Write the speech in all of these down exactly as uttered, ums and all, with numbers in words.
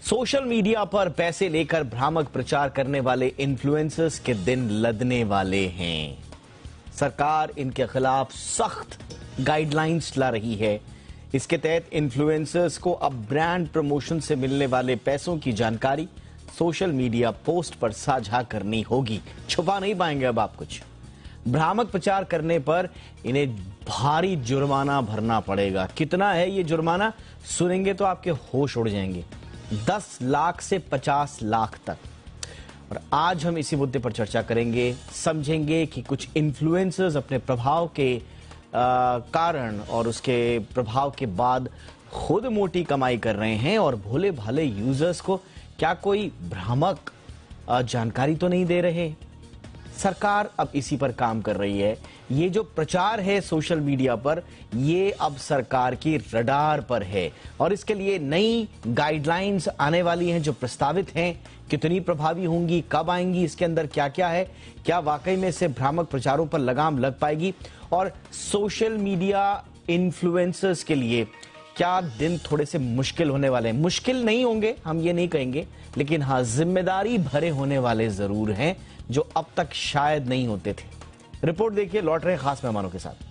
Social media पर पैसे लेकर भ्रामक प्रचार करने वाले इन्फ्लुएंसर्स के दिन लदने वाले हैं। सरकार इनके खिलाफ सख्त गाइडलाइंस ला रही है। इसके तहत इन्फ्लुएंसर्स को अब ब्रांड प्रमोशन से मिलने वाले पैसों की जानकारी सोशल मीडिया पोस्ट पर साझा करनी होगी। छुपा नहीं पाएंगे अब आप कुछ। भ्रामक प्रचार करने पर इन्हें भारी जुर्माना भरना पड़ेगा। कितना है ये जुर्माना, सुनेंगे तो आपके होश उड़ जाएंगे। दस लाख से पचास लाख तक। और आज हम इसी मुद्दे पर चर्चा करेंगे, समझेंगे कि कुछ इन्फ्लुएंसर्स अपने प्रभाव के आ, कारण और उसके प्रभाव के बाद खुद मोटी कमाई कर रहे हैं और भोले भाले यूजर्स को क्या कोई भ्रामक जानकारी तो नहीं दे रहे। सरकार अब इसी पर काम कर रही है। ये जो प्रचार है सोशल मीडिया पर, ये अब सरकार की रडार पर है और इसके लिए नई गाइडलाइंस आने वाली हैं जो प्रस्तावित हैं। कितनी प्रभावी होंगी, कब आएंगी, इसके अंदर क्या क्या है, क्या वाकई में से भ्रामक प्रचारों पर लगाम लग पाएगी और सोशल मीडिया इन्फ्लुएंसर्स के लिए क्या दिन थोड़े से मुश्किल होने वाले हैं। मुश्किल नहीं होंगे, हम ये नहीं कहेंगे, लेकिन हाँ जिम्मेदारी भरे होने वाले जरूर हैं जो अब तक शायद नहीं होते थे। रिपोर्ट देखिए, लौट रहे खास मेहमानों के साथ।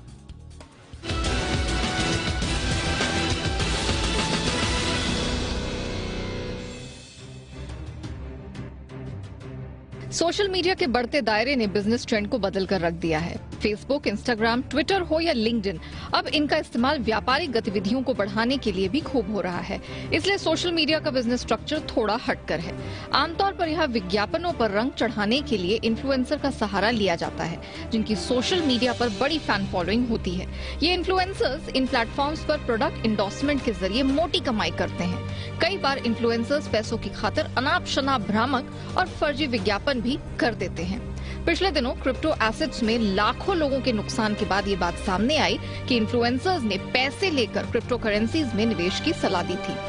सोशल मीडिया के बढ़ते दायरे ने बिजनेस ट्रेंड को बदल कर रख दिया है। फेसबुक, इंस्टाग्राम, ट्विटर हो या लिंक्डइन, अब इनका इस्तेमाल व्यापारिक गतिविधियों को बढ़ाने के लिए भी खूब हो रहा है। इसलिए सोशल मीडिया का बिजनेस स्ट्रक्चर थोड़ा हटकर है। आमतौर पर यहाँ विज्ञापनों पर रंग चढ़ाने के लिए इन्फ्लुएंसर का सहारा लिया जाता है, जिनकी सोशल मीडिया पर बड़ी फैन फॉलोइंग होती है। ये इन्फ्लुएंसर्स इन प्लेटफॉर्म्स पर प्रोडक्ट इंडोर्समेंट के जरिए मोटी कमाई करते हैं। कई बार इन्फ्लुएंसर्स पैसों की खातिर अनाप शनाप भ्रामक और फर्जी विज्ञापन भी कर देते हैं। पिछले दिनों क्रिप्टो एसेट्स में लाखों लोगों के नुकसान के बाद ये बात सामने आई कि इन्फ्लुएंसर्स ने पैसे लेकर क्रिप्टो करेंसीज में निवेश की सलाह दी थी।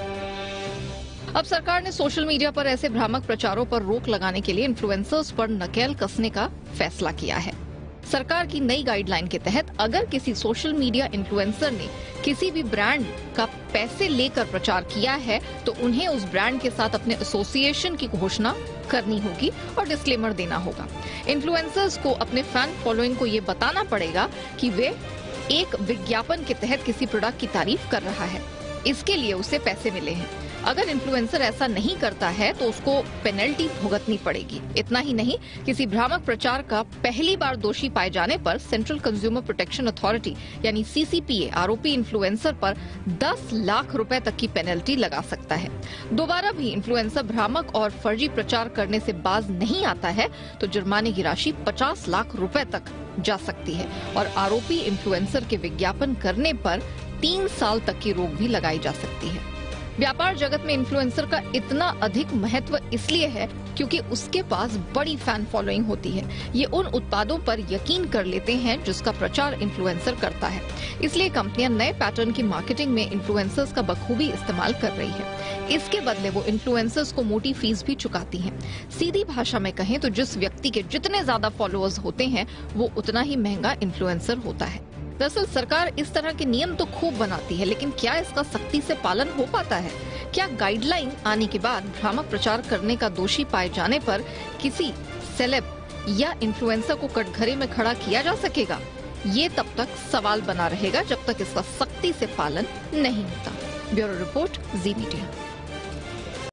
अब सरकार ने सोशल मीडिया पर ऐसे भ्रामक प्रचारों पर रोक लगाने के लिए इन्फ्लुएंसर्स पर नकेल कसने का फैसला किया है। सरकार की नई गाइडलाइन के तहत अगर किसी सोशल मीडिया इन्फ्लुएंसर ने किसी भी ब्रांड का पैसे लेकर प्रचार किया है तो उन्हें उस ब्रांड के साथ अपने एसोसिएशन की घोषणा करनी होगी और डिस्क्लेमर देना होगा। इन्फ्लुएंसर्स को अपने फैन फॉलोइंग को ये बताना पड़ेगा कि वे एक विज्ञापन के तहत किसी प्रोडक्ट की तारीफ कर रहा है, इसके लिए उसे पैसे मिले हैं। अगर इन्फ्लुएंसर ऐसा नहीं करता है तो उसको पेनल्टी भुगतनी पड़ेगी। इतना ही नहीं, किसी भ्रामक प्रचार का पहली बार दोषी पाए जाने पर सेंट्रल कंज्यूमर प्रोटेक्शन अथॉरिटी यानी सी सी पी ए आरोपी इन्फ्लुएंसर पर दस लाख रुपए तक की पेनल्टी लगा सकता है। दोबारा भी इन्फ्लुएंसर भ्रामक और फर्जी प्रचार करने से बाज नहीं आता है तो जुर्माने की राशि पचास लाख रुपए तक जा सकती है और आरोपी इन्फ्लुएंसर के विज्ञापन करने पर तीन साल तक की रोक भी लगाई जा सकती है। व्यापार जगत में इन्फ्लुएंसर का इतना अधिक महत्व इसलिए है क्योंकि उसके पास बड़ी फैन फॉलोइंग होती है। ये उन उत्पादों पर यकीन कर लेते हैं जिसका प्रचार इन्फ्लुएंसर करता है। इसलिए कंपनियां नए पैटर्न की मार्केटिंग में इन्फ्लुएंसर्स का बखूबी इस्तेमाल कर रही है। इसके बदले वो इन्फ्लुएंसर्स को मोटी फीस भी चुकाती हैं। सीधी भाषा में कहें तो जिस व्यक्ति के जितने ज्यादा फॉलोअर्स होते हैं वो उतना ही महंगा इन्फ्लुएंसर होता है। दरअसल सरकार इस तरह के नियम तो खूब बनाती है, लेकिन क्या इसका सख्ती से पालन हो पाता है? क्या गाइडलाइन आने के बाद भ्रामक प्रचार करने का दोषी पाए जाने पर किसी सेलेब या इन्फ्लुएंसर को कटघरे में खड़ा किया जा सकेगा? ये तब तक सवाल बना रहेगा जब तक इसका सख्ती से पालन नहीं होता। Bureau report, Zee media.